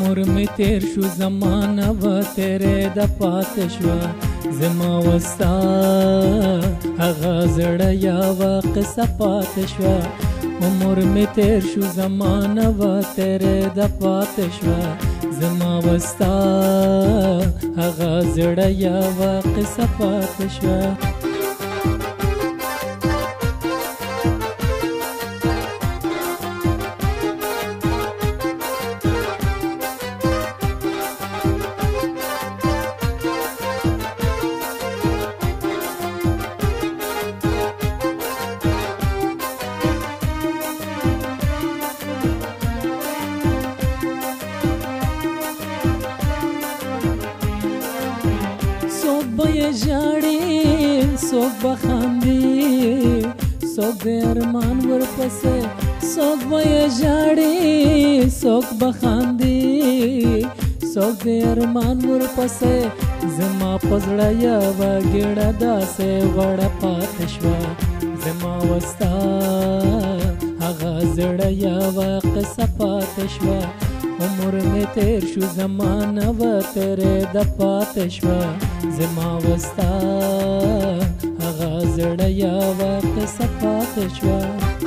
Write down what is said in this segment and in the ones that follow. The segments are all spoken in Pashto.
عمر می تیر شو زمانه و تیرې د پاتې شوه زما وستا هغه زړه یوه قصه پاتې شوه عمر می تیر شو زمانه و تیرې د پاتې شوه زما وستا هغه زړه یوه قصه پاتې شوه ژاړي څوک به خاندي څوک د ارمان ورپسې څوک به ژاړي څوک به خاندي څوک د ارمان ورپسې زما په زړه یوه ګېډه داسې وړه پاتې شوه زما وستا هغه زړه یوه قصه پاتې شوه عمر می تیر شو زمانه و تیرې د پاتې شوه زما وستا هغه زړه یوه قصه پاتې شوه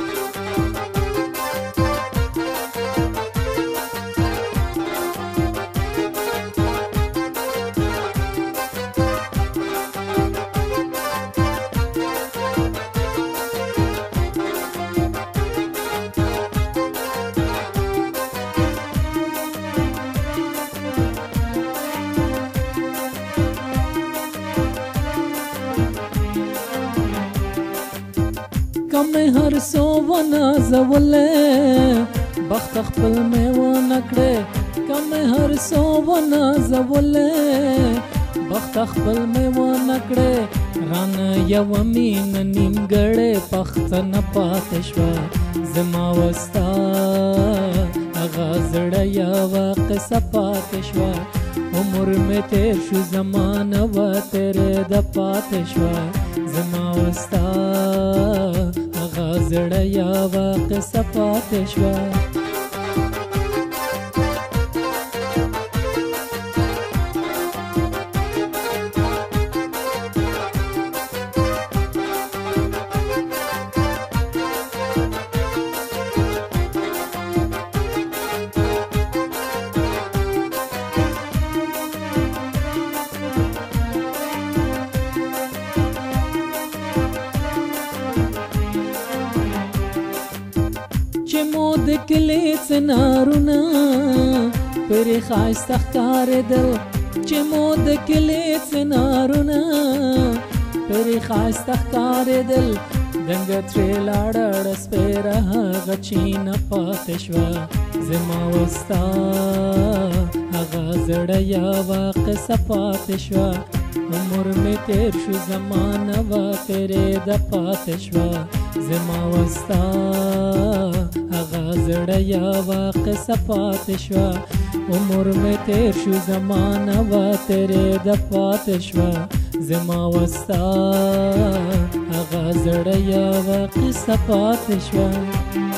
کمې هر څو ونازولې بخت خپل مې ونه کړې کمې هر څو ونازولې بخت خپل مې ونه کړې رانه یوه مینه نیمګړې پښتنه پاتې شوه زما وستا هغه زړه یوه قصه پاتې شوه عمر می تیر شو زمانه و تیرې د پاتې شوه زما وستا هغه زړه یوه قصه پاتې شوه چې مو د کلي څنارونه پرې ښایسته ښکارېدل چې مو د کلي څنارونه پرې ښایسته ښکارېدل دنګه ترې لاړه ډسپېره هغه چینه پاتې شوه زما وستا هغه زړه یوه قصه پاتې شوه عمر می تیر شو زمانه و تیرې د پاتې شوه زما وستا هغه زړه یوه قصه پاتې شوه عمر می تیر شو زمانه و تیرې د پاتې شوه زما وستا هغه زړه یوه قصه پاتې شوه